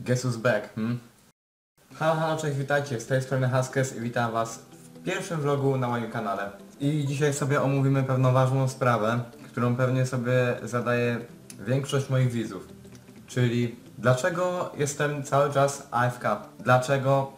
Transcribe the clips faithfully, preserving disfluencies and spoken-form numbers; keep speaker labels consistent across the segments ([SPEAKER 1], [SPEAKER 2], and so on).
[SPEAKER 1] Guess who's back, hmm? Halo, halo, cześć, witajcie, z tej strony Haskes i witam was w pierwszym vlogu na moim kanale. I dzisiaj sobie omówimy pewną ważną sprawę, którą pewnie sobie zadaje większość moich widzów. Czyli dlaczego jestem cały czas A F K? Dlaczego...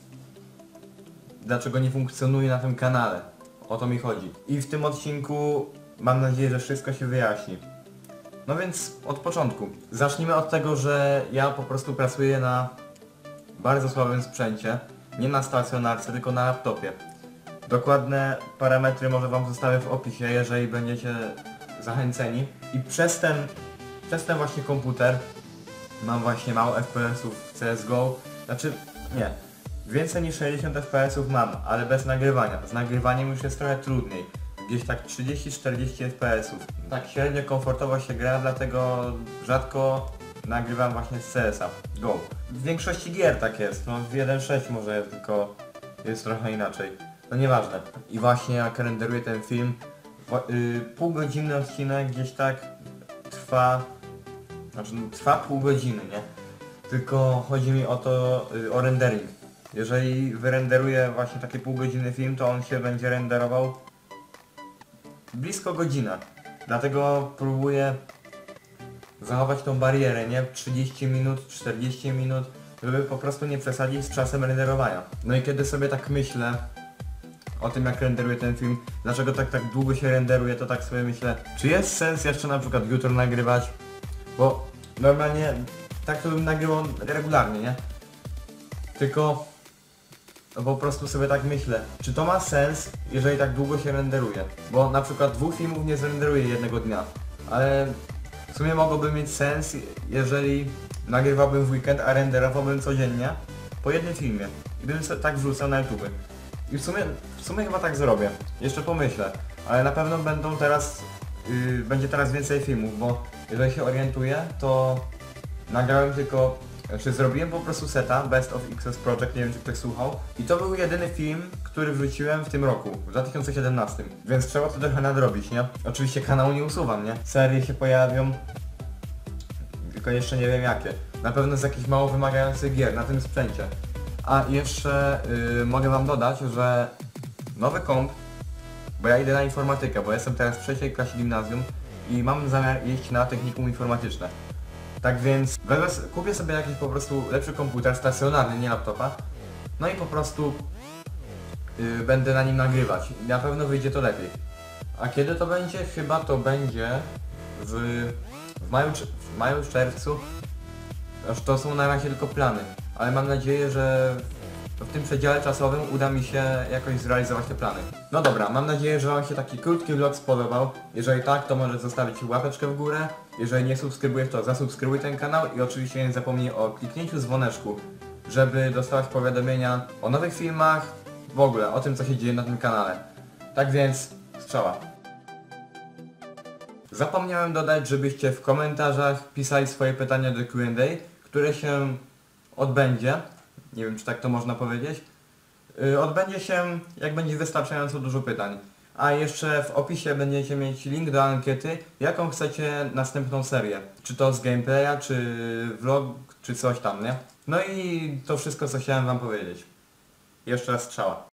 [SPEAKER 1] Dlaczego nie funkcjonuje na tym kanale? O to mi chodzi. I w tym odcinku mam nadzieję, że wszystko się wyjaśni. No więc od początku. Zacznijmy od tego, że ja po prostu pracuję na bardzo słabym sprzęcie. Nie na stacjonarce, tylko na laptopie. Dokładne parametry może wam zostawię w opisie, jeżeli będziecie zachęceni. I przez ten, przez ten właśnie komputer mam właśnie mało F P S-ów w C S G O. Znaczy, nie. Więcej niż sześćdziesiąt F P S-ów mam, ale bez nagrywania. Z nagrywaniem już jest trochę trudniej. Gdzieś tak trzydzieści czterdzieści F P S-ów. Tak średnio komfortowo się gra, dlatego rzadko nagrywam właśnie z C S a Go. W większości gier tak jest, no w jeden sześć może tylko jest trochę inaczej. No nieważne. I właśnie jak renderuję ten film, yy, półgodzinny odcinek gdzieś tak trwa, znaczy no, trwa pół godziny, nie? Tylko chodzi mi o to, yy, o rendering. Jeżeli wyrenderuję właśnie taki półgodzinny film, to on się będzie renderował blisko godzinę. Dlatego próbuję zachować tą barierę, nie? trzydzieści minut, czterdzieści minut, żeby po prostu nie przesadzić z czasem renderowania. No i kiedy sobie tak myślę o tym, jak renderuję ten film, dlaczego tak tak długo się renderuje, to tak sobie myślę, czy jest sens jeszcze na przykład jutro nagrywać? Bo normalnie tak to bym nagrywał regularnie, nie? Tylko no po prostu sobie tak myślę, czy to ma sens, jeżeli tak długo się renderuje? Bo na przykład dwóch filmów nie zrenderuję jednego dnia, ale w sumie mogłoby mieć sens, jeżeli nagrywałbym w weekend, a renderowałbym codziennie po jednym filmie i bym sobie tak wrzucał na YouTube. I w sumie, w sumie chyba tak zrobię. Jeszcze pomyślę, ale na pewno będą teraz, yy, będzie teraz więcej filmów, bo jeżeli się orientuję, to nagrałem tylko, znaczy zrobiłem po prostu seta Best of X S Project, nie wiem czy ktoś słuchał. I to był jedyny film, który wrzuciłem w tym roku, w dwa tysiące siedemnastym. Więc trzeba to trochę nadrobić, nie? Oczywiście kanału nie usuwam, nie? Serie się pojawią, tylko jeszcze nie wiem jakie. Na pewno z jakichś mało wymagających gier na tym sprzęcie. A jeszcze yy, mogę wam dodać, że nowy komp, bo ja idę na informatykę, bo jestem teraz w trzeciej klasie gimnazjum i mam zamiar iść na technikum informatyczne. Tak więc wezmę, kupię sobie jakiś po prostu lepszy komputer stacjonarny, nie laptopa. No i po prostu yy, będę na nim nagrywać. Na pewno wyjdzie to lepiej. A kiedy to będzie? Chyba to będzie w, w maju, w maju, w czerwcu. Aż to są na razie tylko plany. Ale mam nadzieję, że w tym przedziale czasowym uda mi się jakoś zrealizować te plany. No dobra, mam nadzieję, że wam się taki krótki vlog spodobał. Jeżeli tak, to możesz zostawić łapeczkę w górę. Jeżeli nie subskrybujesz, to zasubskrybuj ten kanał i oczywiście nie zapomnij o kliknięciu dzwoneczku, żeby dostawać powiadomienia o nowych filmach, w ogóle o tym, co się dzieje na tym kanale. Tak więc, strzała. Zapomniałem dodać, żebyście w komentarzach pisali swoje pytania do Q and A, które się odbędzie, nie wiem czy tak to można powiedzieć, yy, odbędzie się jak będzie wystarczająco dużo pytań. A jeszcze w opisie będziecie mieć link do ankiety, jaką chcecie następną serię. Czy to z gameplaya, czy vlog, czy coś tam, nie? No i to wszystko, co chciałem wam powiedzieć. Jeszcze raz strzała.